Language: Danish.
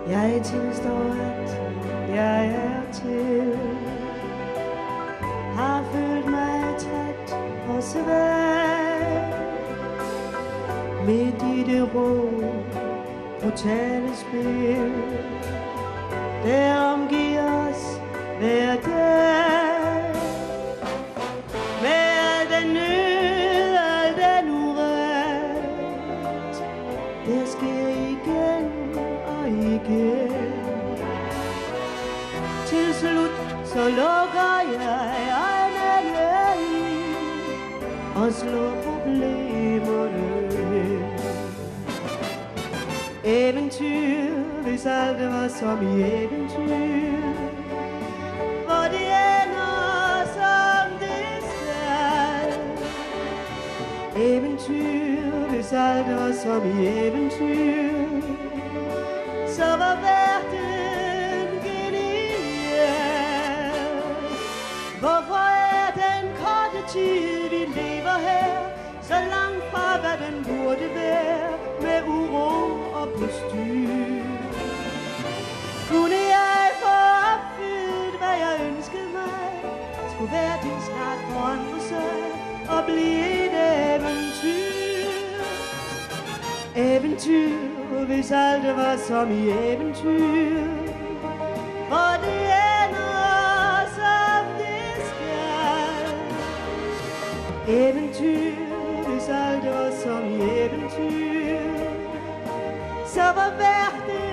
Jeg tilstår, at jeg er til. Har følt mig træt og svag midt i det rå, brutale spil, der omgiver os hver dag. Med al den nød, al den uret, det sker igen og igen. Til slut så lukker jeg øjnene og slår problemerne hen. Eventyr, hvis alt var som i eventyr, hvor det ender som det skal. Eventyr, hvis alt var som i eventyr, så var verden genial. Hvorfor er den korte tid, vi lever her, så langt fra hvad den burde være, med uro og postyr? Kunne jeg få opfyldt, hvad jeg ønskede mig, skulle verden snart forandre sig og blive et eventyr. Eventyr, hvis alt var som i eventyr, hvor det ender som det skal. Eventyr, hvis alt var som i eventyr, så var verden